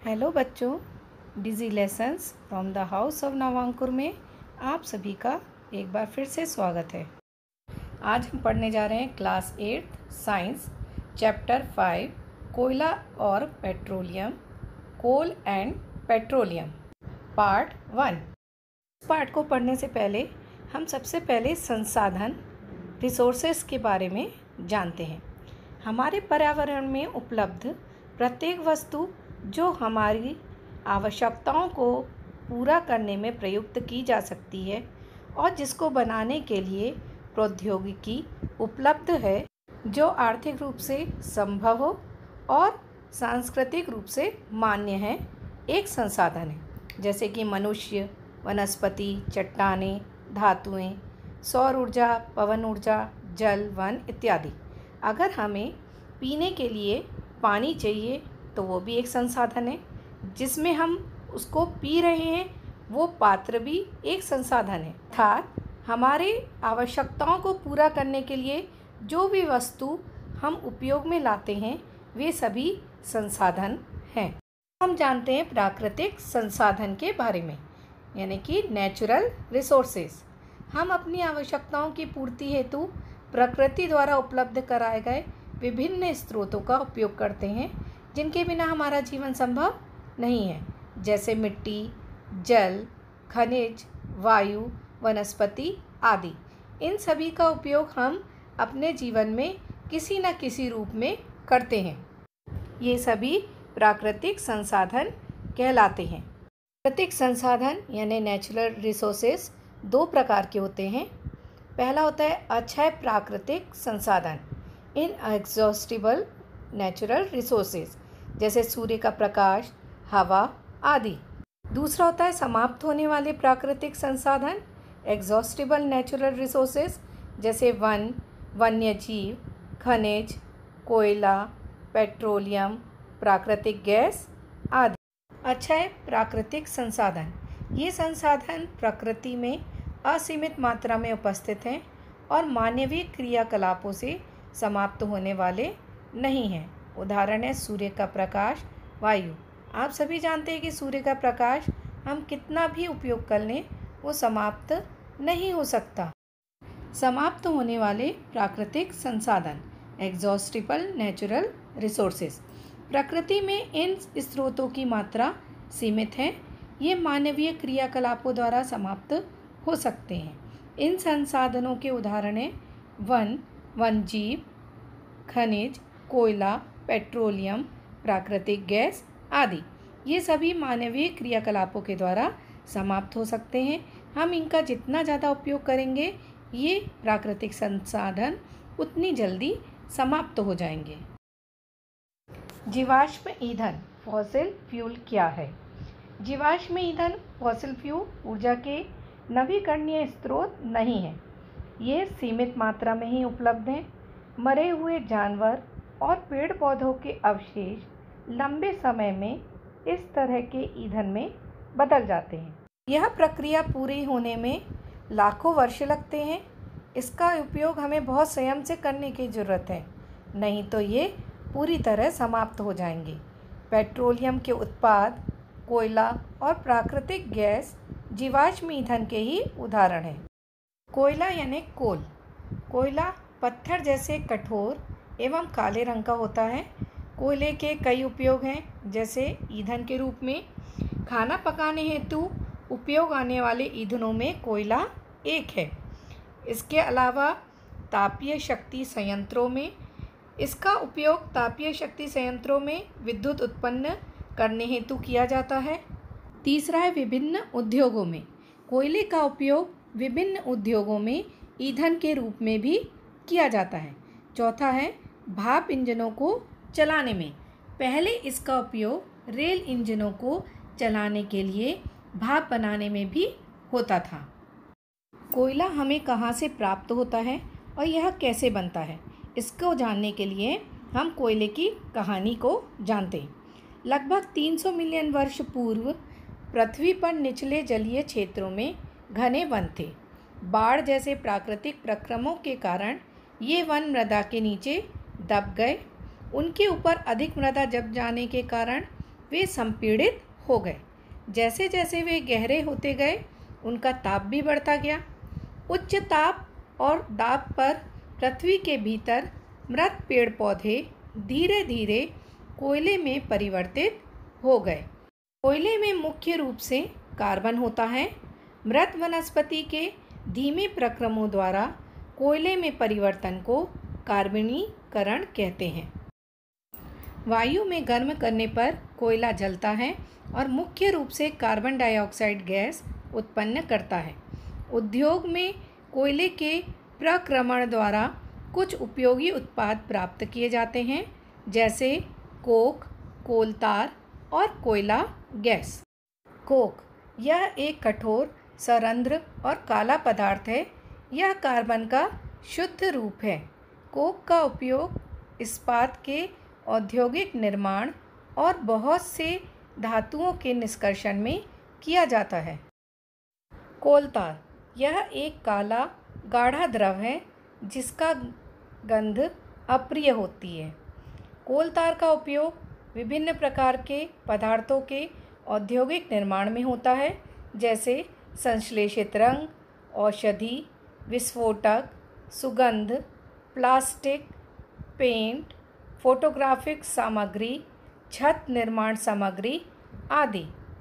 Hello बच्चों, digi lessons from the house of Navankur में आप सभी का एक बार फिर से स्वागत है। आज हम पढ़ने जा रहे हैं क्लास 8 साइंस चैप्टर 5 कोयला और पेट्रोलियम, कोल एंड पेट्रोलियम, पार्ट 1। इस पार्ट को पढ़ने से पहले हम सबसे पहले संसाधन रिसोर्सेस के बारे में जानते हैं। हमारे पर्यावरण में उपलब्ध प्रत्येक वस्तु जो हमारी आवश्यकताओं को पूरा करने में प्रयुक्त की जा सकती है और जिसको बनाने के लिए प्रौद्योगिकी उपलब्ध है, जो आर्थिक रूप से संभव हो और सांस्कृतिक रूप से मान्य है, एक संसाधन है। जैसे कि मनुष्य, वनस्पति, चट्टानें, धातुएं, सौर ऊर्जा, पवन ऊर्जा, जल, वन इत्यादि। अगर हमें पीने के लिए पानी चाहिए तो वो भी एक संसाधन है। जिसमें हम उसको पी रहे हैं वो पात्र भी एक संसाधन है। अर्थात हमारे आवश्यकताओं को पूरा करने के लिए जो भी वस्तु हम उपयोग में लाते हैं वे सभी संसाधन हैं। हम जानते हैं प्राकृतिक संसाधन के बारे में, यानी कि नेचुरल रिसोर्सेज। हम अपनी आवश्यकताओं की पूर्ति हेतु प्रकृति द्वारा उपलब्ध कराए गए विभिन्न स्रोतों का उपयोग करते हैं, जिनके बिना हमारा जीवन संभव नहीं है। जैसे मिट्टी, जल, खनिज, वायु, वनस्पति आदि। इन सभी का उपयोग हम अपने जीवन में किसी न किसी रूप में करते हैं। ये सभी प्राकृतिक संसाधन कहलाते हैं। प्राकृतिक संसाधन यानी नेचुरल रिसोर्सेज दो प्रकार के होते हैं। पहला होता है अक्षय प्राकृतिक संसाधन, इनएग्जॉस्टिबल नेचुरल रिसोर्सेज, जैसे सूर्य का प्रकाश, हवा आदि। दूसरा होता है समाप्त होने वाले प्राकृतिक संसाधन, एग्जॉस्टिबल नेचुरल रिसोर्सेज, जैसे वन, वन्यजीव, खनिज, कोयला, पेट्रोलियम, प्राकृतिक गैस आदि। अक्षय प्राकृतिक संसाधन, ये संसाधन प्रकृति में असीमित मात्रा में उपस्थित हैं और मानवीय क्रियाकलापों से समाप्त होने वाले नहीं हैं। उदाहरण है सूर्य का प्रकाश, वायु। आप सभी जानते हैं कि सूर्य का प्रकाश हम कितना भी उपयोग कर लें वो समाप्त नहीं हो सकता। समाप्त होने वाले प्राकृतिक संसाधन, एग्जॉस्टिबल नेचुरल रिसोर्सेज। प्रकृति में इन स्रोतों की मात्रा सीमित है, ये मानवीय क्रियाकलापों द्वारा समाप्त हो सकते हैं। इन संसाधनों के उदाहरण हैं वन, वन्यजीव, खनिज, कोयला, पेट्रोलियम, प्राकृतिक गैस आदि। ये सभी मानवीय क्रियाकलापों के द्वारा समाप्त हो सकते हैं। हम इनका जितना ज़्यादा उपयोग करेंगे ये प्राकृतिक संसाधन उतनी जल्दी समाप्त हो जाएंगे। जीवाश्म ईंधन फॉसिल फ्यूल क्या है? जीवाश्म ईंधन फॉसिल फ्यूल ऊर्जा के नवीकरणीय स्रोत नहीं है। ये सीमित मात्रा में ही उपलब्ध हैं। मरे हुए जानवर और पेड़ पौधों के अवशेष लंबे समय में इस तरह के ईंधन में बदल जाते हैं। यह प्रक्रिया पूरी होने में लाखों वर्ष लगते हैं। इसका उपयोग हमें बहुत संयम से करने की ज़रूरत है, नहीं तो ये पूरी तरह समाप्त हो जाएंगे। पेट्रोलियम के उत्पाद, कोयला और प्राकृतिक गैस जीवाश्म ईंधन के ही उदाहरण हैं। कोयला यानी कोल। कोयला पत्थर जैसे कठोर एवं काले रंग का होता है। कोयले के कई उपयोग हैं, जैसे ईंधन के रूप में। खाना पकाने हेतु उपयोग आने वाले ईंधनों में कोयला एक है। इसके अलावा तापीय शक्ति संयंत्रों में इसका उपयोग तापीय शक्ति संयंत्रों में विद्युत उत्पन्न करने हेतु किया जाता है। तीसरा है विभिन्न उद्योगों में। कोयले का उपयोग विभिन्न उद्योगों में ईंधन के रूप में भी किया जाता है। चौथा है भाप इंजनों को चलाने में। पहले इसका उपयोग रेल इंजनों को चलाने के लिए भाप बनाने में भी होता था। कोयला हमें कहाँ से प्राप्त होता है और यह कैसे बनता है, इसको जानने के लिए हम कोयले की कहानी को जानते हैं। लगभग 300 मिलियन वर्ष पूर्व पृथ्वी पर निचले जलीय क्षेत्रों में घने वन थे। बाढ़ जैसे प्राकृतिक प्रक्रमों के कारण ये वन मृदा के नीचे दब गए। उनके ऊपर अधिक मृदा जम जाने के कारण वे संपीड़ित हो गए। जैसे जैसे वे गहरे होते गए उनका ताप भी बढ़ता गया। उच्च ताप और दाब पर पृथ्वी के भीतर मृत पेड़ पौधे धीरे धीरे कोयले में परिवर्तित हो गए। कोयले में मुख्य रूप से कार्बन होता है। मृत वनस्पति के धीमे प्रक्रमों द्वारा कोयले में परिवर्तन को कार्बनीकरण कहते हैं। वायु में गर्म करने पर कोयला जलता है और मुख्य रूप से कार्बन डाइऑक्साइड गैस उत्पन्न करता है। उद्योग में कोयले के प्रक्रमण द्वारा कुछ उपयोगी उत्पाद प्राप्त किए जाते हैं, जैसे कोक, कोलतार और कोयला गैस। कोक यह एक कठोर, सरंध्र और काला पदार्थ है। यह कार्बन का शुद्ध रूप है। कोक का उपयोग इस्पात के औद्योगिक निर्माण और बहुत से धातुओं के निष्कर्षण में किया जाता है। कोलतार यह एक काला गाढ़ा द्रव है जिसका गंध अप्रिय होती है। कोलतार का उपयोग विभिन्न प्रकार के पदार्थों के औद्योगिक निर्माण में होता है, जैसे संश्लेषित रंग, औषधि, विस्फोटक, सुगंध, प्लास्टिक, पेंट, फोटोग्राफिक सामग्री, छत निर्माण सामग्री आदि।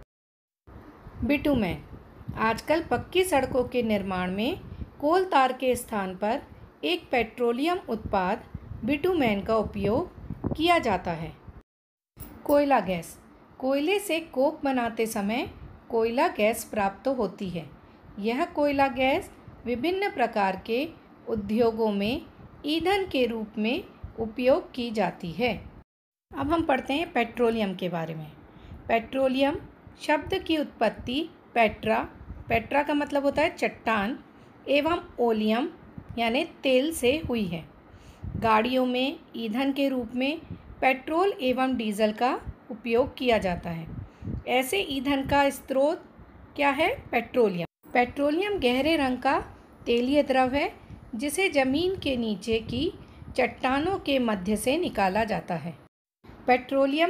बिटुमेन आजकल पक्की सड़कों के निर्माण में कोलतार के स्थान पर एक पेट्रोलियम उत्पाद बिटुमेन का उपयोग किया जाता है। कोयला गैस कोयले से कोक बनाते समय कोयला गैस प्राप्त होती है। यह कोयला गैस विभिन्न प्रकार के उद्योगों में ईंधन के रूप में उपयोग की जाती है। अब हम पढ़ते हैं पेट्रोलियम के बारे में। पेट्रोलियम शब्द की उत्पत्ति पेट्रा का मतलब होता है चट्टान, एवं ओलियम यानी तेल से हुई है। गाड़ियों में ईंधन के रूप में पेट्रोल एवं डीजल का उपयोग किया जाता है। ऐसे ईंधन का स्रोत क्या है? पेट्रोलियम। पेट्रोलियम गहरे रंग का तेलीय द्रव है जिसे जमीन के नीचे की चट्टानों के मध्य से निकाला जाता है। पेट्रोलियम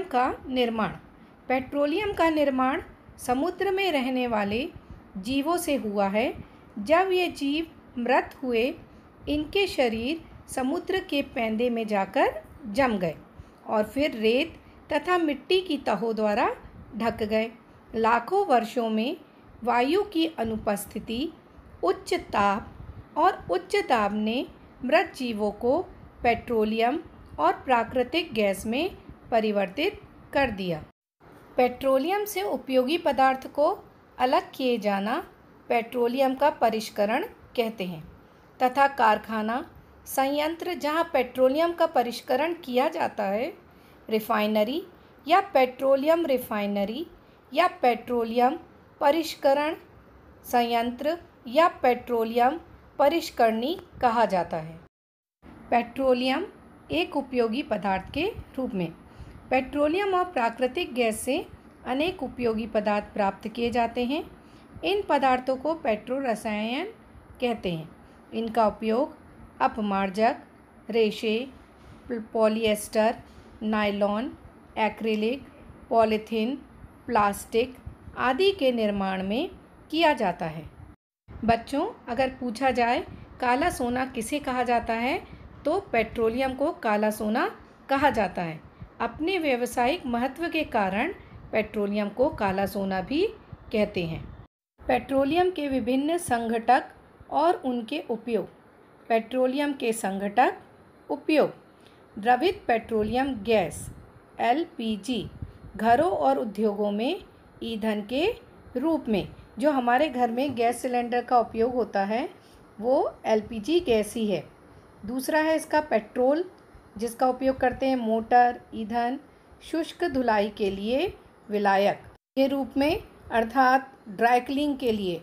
का निर्माण समुद्र में रहने वाले जीवों से हुआ है। जब ये जीव मृत हुए, इनके शरीर समुद्र के पैंदे में जाकर जम गए और फिर रेत तथा मिट्टी की तहों द्वारा ढक गए। लाखों वर्षों में वायु की अनुपस्थिति, उच्च ताप और उच्च दाब ने मृत जीवों को पेट्रोलियम और प्राकृतिक गैस में परिवर्तित कर दिया। पेट्रोलियम से उपयोगी पदार्थ को अलग किए जाना पेट्रोलियम का परिष्करण कहते हैं, तथा कारखाना, संयंत्र जहां पेट्रोलियम का परिष्करण किया जाता है, रिफाइनरी या पेट्रोलियम रिफाइनरी या पेट्रोलियम परिष्करण संयंत्र या पेट्रोलियम परिष्करणी कहा जाता है। पेट्रोलियम एक उपयोगी पदार्थ के रूप में पेट्रोलियम और प्राकृतिक गैस से अनेक उपयोगी पदार्थ प्राप्त किए जाते हैं। इन पदार्थों को पेट्रो रसायन कहते हैं। इनका उपयोग अपमार्जक, रेशे, polyester, nylon, acrylic, polythene, plastic आदि के निर्माण में किया जाता है। बच्चों, अगर पूछा जाए काला सोना किसे कहा जाता है, तो पेट्रोलियम को काला सोना कहा जाता है। अपने व्यावसायिक महत्व के कारण पेट्रोलियम को काला सोना भी कहते हैं। पेट्रोलियम के विभिन्न संघटक और उनके उपयोग। पेट्रोलियम के संघटक उपयोग: द्रवित पेट्रोलियम गैस LPG घरों और उद्योगों में ईंधन के रूप में। जो हमारे घर में गैस सिलेंडर का उपयोग होता है वो LPG गैस ही है। दूसरा है इसका पेट्रोल, जिसका उपयोग करते हैं मोटर, ईंधन, शुष्क धुलाई के लिए, विलायक के रूप में अर्थात ड्राई क्लीनिंग के लिए,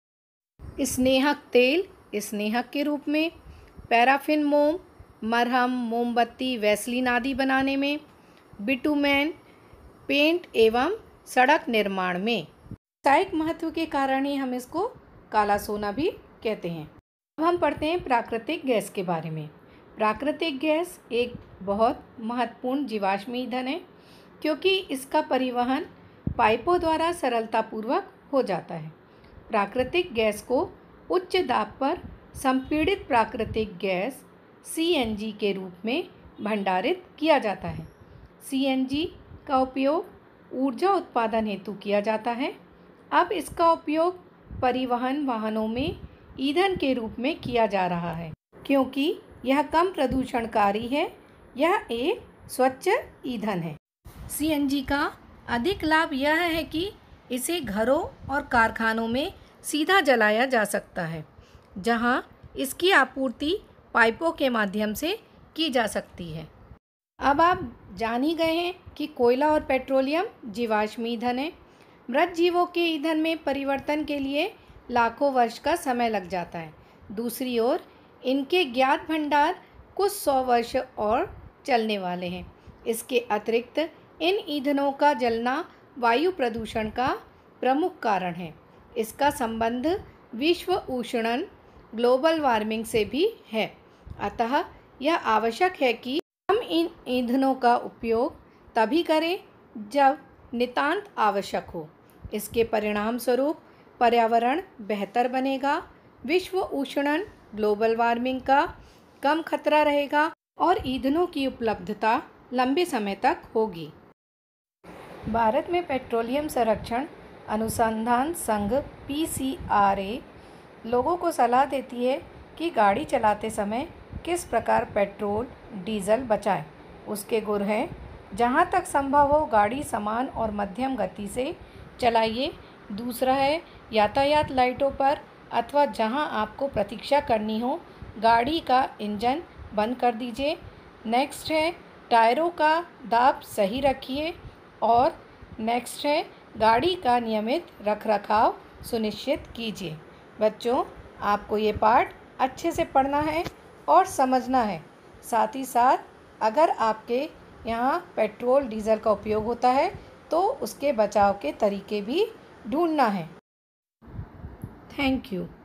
स्नेहक तेल, स्नेहक के रूप में, पैराफिन मोम, मरहम, मोमबत्ती, वैसलीन आदि बनाने में, बिटुमेन, पेंट एवं सड़क निर्माण में। व्यावसायिक महत्व के कारण ही हम इसको काला सोना भी कहते हैं। अब हम पढ़ते हैं प्राकृतिक गैस के बारे में। प्राकृतिक गैस एक बहुत महत्वपूर्ण जीवाश्म ईंधन है। क्योंकि इसका परिवहन पाइपों द्वारा सरलतापूर्वक हो जाता है। प्राकृतिक गैस को उच्च दाब पर संपीड़ित प्राकृतिक गैस CNG के रूप में भंडारित किया जाता है। CNG का उपयोग ऊर्जा उत्पादन हेतु किया जाता है। अब इसका उपयोग परिवहन वाहनों में ईंधन के रूप में किया जा रहा है, क्योंकि यह कम प्रदूषणकारी है। यह एक स्वच्छ ईंधन है। CNG का अधिक लाभ यह है कि इसे घरों और कारखानों में सीधा जलाया जा सकता है, जहां इसकी आपूर्ति पाइपों के माध्यम से की जा सकती है। अब आप जान ही गए हैं कि कोयला और पेट्रोलियम जीवाश्म ईंधन है। मृत जीवों के ईंधन में परिवर्तन के लिए लाखों वर्ष का समय लग जाता है। दूसरी ओर इनके ज्ञात भंडार कुछ 100 वर्ष और चलने वाले हैं। इसके अतिरिक्त इन ईंधनों का जलना वायु प्रदूषण का प्रमुख कारण है। इसका संबंध विश्व उष्णन ग्लोबल वार्मिंग से भी है। अतः यह आवश्यक है कि हम इन ईंधनों का उपयोग तभी करें जब नितांत आवश्यक हो। इसके परिणाम स्वरूप पर्यावरण बेहतर बनेगा, विश्व उष्णन ग्लोबल वार्मिंग का कम खतरा रहेगा और ईंधनों की उपलब्धता लंबे समय तक होगी। भारत में पेट्रोलियम संरक्षण अनुसंधान संघ PCRA लोगों को सलाह देती है कि गाड़ी चलाते समय किस प्रकार पेट्रोल डीजल बचाएं। उसके गुर हैं: जहां तक संभव हो गाड़ी समान और मध्यम गति से चलाइए। दूसरा है, यातायात लाइटों पर अथवा जहां आपको प्रतीक्षा करनी हो गाड़ी का इंजन बंद कर दीजिए। नेक्स्ट है, टायरों का दाब सही रखिए। और नेक्स्ट है, गाड़ी का नियमित रखरखाव सुनिश्चित कीजिए। बच्चों, आपको ये पाठ अच्छे से पढ़ना है और समझना है। साथ ही साथ अगर आपके यहाँ पेट्रोल डीजल का उपयोग होता है तो उसके बचाव के तरीके भी ढूंढना है। Thank you.